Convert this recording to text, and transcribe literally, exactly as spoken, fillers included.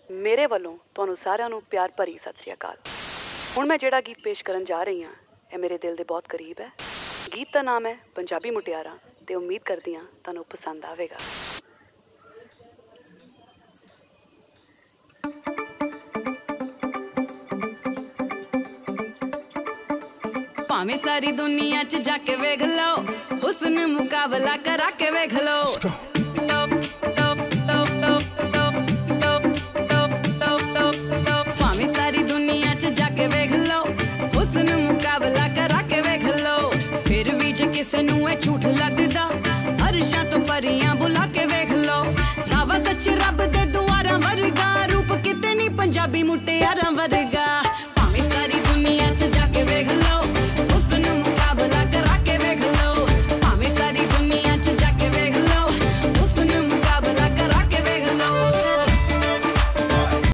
मेरे वालों तुहानू सारिਆਂ ਨੂੰ प्यार भरी सत श्री अकाल। हुण मैं जिहड़ा गीत पेश करन जा रही हाँ यह मेरे दिल दे बहुत करीब है। गीत का नाम है पंजाबी मुटियारा ते उम्मीद करदी हाँ तुहानू पसंद आवेगा। भावें सारी दुनिया च जाके वेख लो, हुस्न मुकाबला करा के वेख लो। भावें सारी दुनिया च जाके वेख लो, हुस्न मुकाबला करा के वेख लो। फिर भी जे किसे नू ए झूठ लगदा, अरशां तो परियां बुला के वेख लो। रावा सच रब दे दुआरां वर्गा, रूप किते नी पंजाबी मुटियारां वर्गा।